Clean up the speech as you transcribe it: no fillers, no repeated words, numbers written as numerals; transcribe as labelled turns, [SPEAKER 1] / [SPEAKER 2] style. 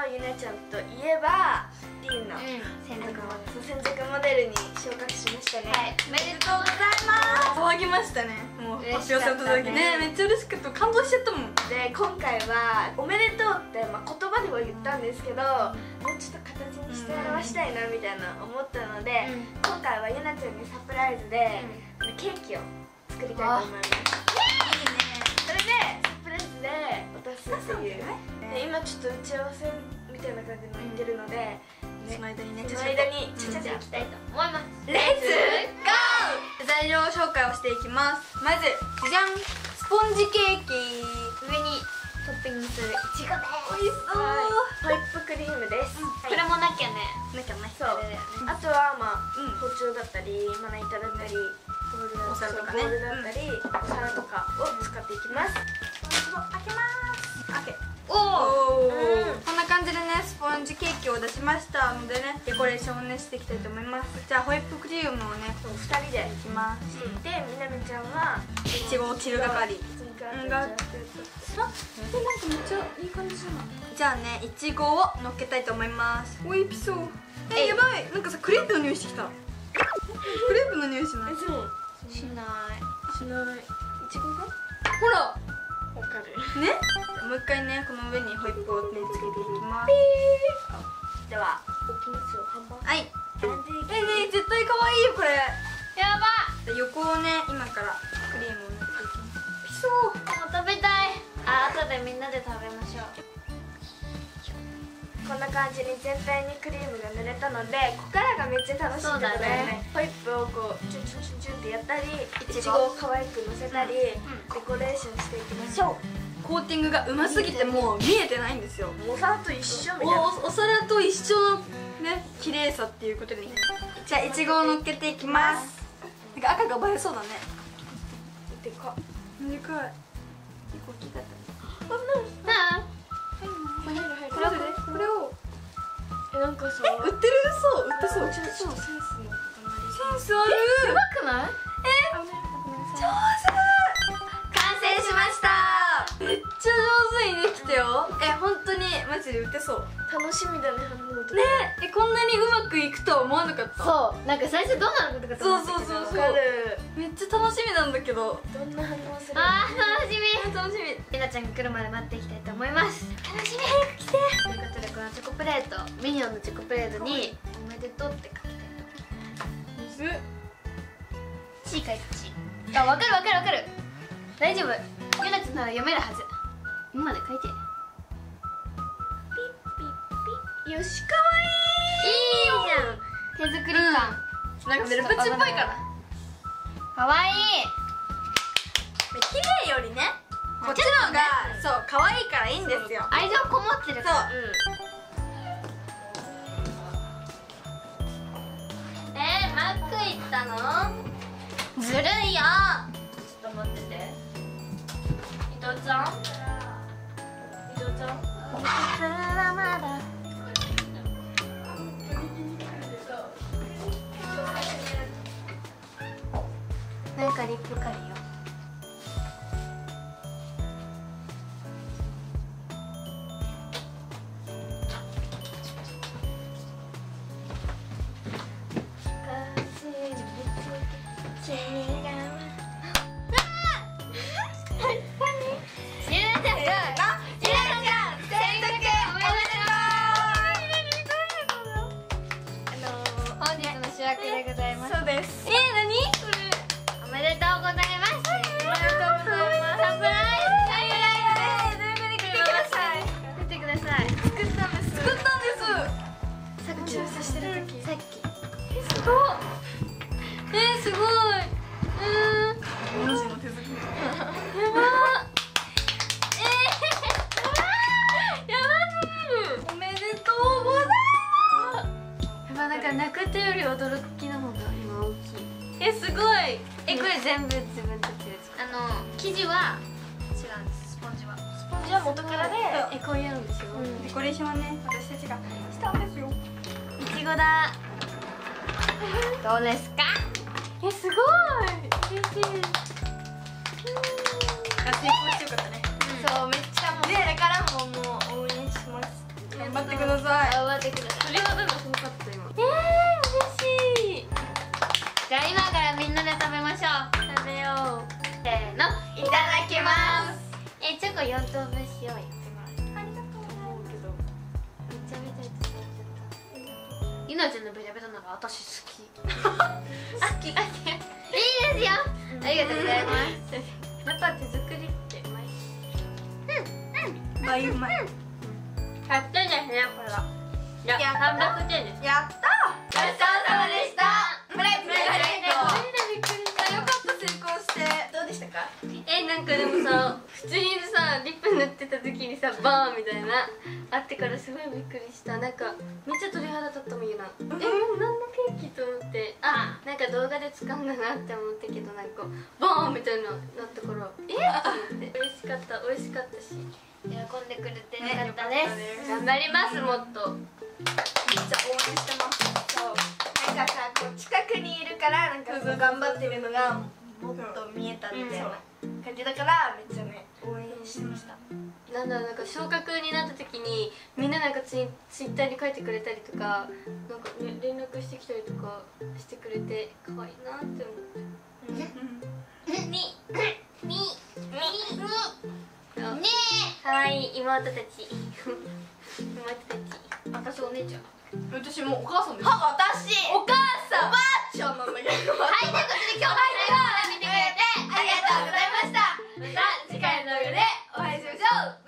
[SPEAKER 1] ゆなちゃんといえばリンの
[SPEAKER 2] 専属
[SPEAKER 1] モデルに昇格しましたね。
[SPEAKER 2] はい、おめでとうござい
[SPEAKER 3] 騒ぎましたね。もう発表された時ね、めっちゃ嬉しくて感動しちゃったもん。
[SPEAKER 1] で今回はおめでとうって、言葉では言ったんですけど、もうちょっと形にして表したいなみたいな思ったので、今回はゆなちゃんにサプライズで、ケーキを作りたいと思います。それでサプライズで渡すっていう。で今ちょっと打ち合わせみたいな感じになってるので、
[SPEAKER 3] その間にね、
[SPEAKER 1] その間にちゃちゃちゃいきたいと思います。
[SPEAKER 3] レッツゴー。材料紹介をしていきます。まずじゃん、スポンジケーキ、
[SPEAKER 2] 上にトッピングするいちごです。
[SPEAKER 3] 美味しそう。
[SPEAKER 1] ホイップクリームです。
[SPEAKER 2] これもなきゃね。
[SPEAKER 3] なきゃね。
[SPEAKER 1] そう。あとは包丁だったりまな板だったりお皿とかね、ボウルだったりお皿とかを使っていきます。開けます。開け。
[SPEAKER 3] おお、こんな感じでね、スポンジケーキを出しましたのでね、デコレーションをねしていきたいと思います。じゃあホイップクリームをね
[SPEAKER 1] 2人で
[SPEAKER 3] いきます。
[SPEAKER 1] で、みなみちゃんはい
[SPEAKER 3] ちごを切る係
[SPEAKER 1] が
[SPEAKER 3] なんかめっちゃいい感じじゃない。じゃあね、いちごを乗っけたいと思います。おいしそう。やばい、なんかさクレープの匂いしてきた。クレープの匂いしない？
[SPEAKER 1] でも
[SPEAKER 2] しない
[SPEAKER 1] しない。いちごが
[SPEAKER 3] ほら
[SPEAKER 1] わかる
[SPEAKER 3] ね。もう一回ね、この上にホイップをねつけていきます。
[SPEAKER 1] では置きますよ。ハンバーグ。
[SPEAKER 3] はい。ね、絶対可愛いよこれ。
[SPEAKER 2] やば。
[SPEAKER 3] 横をね、今からクリームを塗っていきます。
[SPEAKER 2] もう食べたい。後でみんなで食べましょう。
[SPEAKER 1] こんな感じに全体にクリームが塗れたので、ここからがめっちゃ楽しいんだよね。ホイップをこうチュンチュンチュンチュンってやったり、いちごを可愛くのせたり、デコレーションしていきましょう。
[SPEAKER 3] コーティングがうますぎてもう見えてないんですよ。
[SPEAKER 1] お皿と一緒みたいな。
[SPEAKER 3] お皿と一緒のね、綺麗さっていうことで、じゃあいちごを乗っけていきます。なんか赤が映えそうだね。
[SPEAKER 1] でかっ。
[SPEAKER 3] でかい。結構大きかった。
[SPEAKER 2] なあ。
[SPEAKER 3] これを
[SPEAKER 1] なんかさ、
[SPEAKER 3] 売ってる？そう、売ってそう。
[SPEAKER 1] ちょっとセンスの塊。
[SPEAKER 3] センスある。
[SPEAKER 2] うまくない？
[SPEAKER 3] 上手。完成しました。めっちゃ上手にできたよ。本当にマジで売ってそう。
[SPEAKER 1] 楽しみだね、反応とか。
[SPEAKER 3] ね、こんなにうまくいくとは思わなかった。
[SPEAKER 2] そう、なんか最初どうなるのかと思ったけど。
[SPEAKER 3] そう
[SPEAKER 1] わかる。
[SPEAKER 3] めっちゃ楽しみなんだけど。
[SPEAKER 1] どんな反応する？
[SPEAKER 2] 楽しみ。
[SPEAKER 3] 楽しみ。
[SPEAKER 2] りなちゃんが来るまで待っていきたいと思います。
[SPEAKER 3] 楽しみ、早く来て。
[SPEAKER 2] ということで、このチョコプレート、ミニオンのチョコプレートにおめでとうって書きたいと思います。C か H。あ、わかるわかるわかる。大丈夫。ゆなちゃんなら読めるはず。今まで書いて。
[SPEAKER 1] よし、かわいい。
[SPEAKER 2] いいじゃん。手作り感。
[SPEAKER 3] なんかメルプチっぽいから。
[SPEAKER 2] かわいい。
[SPEAKER 3] 綺麗よりね、こっちの方がそう可愛いからいいんですよ。
[SPEAKER 2] 愛情こもってるから。マック行ったの？ずるいよ。ちょっと待ってて。伊藤ちゃん？伊藤ちゃん？はまだ。なんかリップ借りよ。
[SPEAKER 3] そうです。何？
[SPEAKER 2] おめでとうございます。おめでとうございます。サプライズ。出てください。
[SPEAKER 3] 作ったんです。
[SPEAKER 1] さっき調査してる時。
[SPEAKER 2] さっき。
[SPEAKER 3] すごい。すごい。文字も手作り。やば。やばすぎる。おめでとうございます。
[SPEAKER 2] なんか泣くってより驚きの方が今大きい。
[SPEAKER 3] すごい。
[SPEAKER 2] これ全部自分たちで作る。生地は違うんです。スポンジは。
[SPEAKER 1] スポンジは元からで、
[SPEAKER 2] こういうのですよ。
[SPEAKER 3] デコレーションはね、私たちがしたんですよ。
[SPEAKER 2] いちごだ。どうですか？
[SPEAKER 3] すごい。嬉しい。成功してよかったね。
[SPEAKER 1] そう、めっちゃもうこれからももう応援します。
[SPEAKER 3] 頑張張ってください。
[SPEAKER 2] 頑張ってください。
[SPEAKER 3] 鳥肌がすごかった今。
[SPEAKER 2] 嬉しい。じゃあ今からみんなで食べましょう。食べよう。せーの、
[SPEAKER 1] いただきます。
[SPEAKER 2] チョコ4等分しようよ。
[SPEAKER 1] ありがとうございます。
[SPEAKER 2] めちゃめちゃいただいちゃった。ゆなちゃんのベタベタなの私好き。好き。いいですよ。ありがとうございます。
[SPEAKER 1] やっぱ手作りってうまい。
[SPEAKER 3] 倍うまい。
[SPEAKER 2] 100点ですね、これは。いや、300点です。
[SPEAKER 3] やった
[SPEAKER 1] ごちそうさまでした。
[SPEAKER 3] プライズ
[SPEAKER 2] びっくりした。
[SPEAKER 3] よかった成功して。
[SPEAKER 1] どうでしたか？
[SPEAKER 2] なんかでもさ、普通にさ、リップ塗ってた時にさ、バーンみたいなあってからすごいびっくりした。なんかめっちゃ鳥肌立ったもん、ゆな。何のケーキと思って、なんか動画で使うんだなって思ったけど、なんかバーンみたいななったからと思って嬉しかった。美味しかったし喜んでくれてよかったです。頑張ります。もっと
[SPEAKER 3] めっちゃ応援してます。
[SPEAKER 1] そう。なんかさ、こう近くにいるからなんかそう頑張ってるのがもっと見えたみたいな感じだからめっちゃね応援してました。
[SPEAKER 2] なんだろう、なんか昇格になった時にみんななんかツイッターに書いてくれたりとか、なんか、ね、連絡してきたりとかしてくれて可愛いなって思って。可愛い妹たち。妹たち。私お姉ちゃん。
[SPEAKER 3] 私もうお母さんです。
[SPEAKER 1] 私
[SPEAKER 2] お母さん。
[SPEAKER 1] おばあちゃんなんだけど。
[SPEAKER 2] はい、ということで今日も最後まで見てくれて
[SPEAKER 1] ありがとうございました。
[SPEAKER 2] また次回の動画で
[SPEAKER 1] お会いしましょう。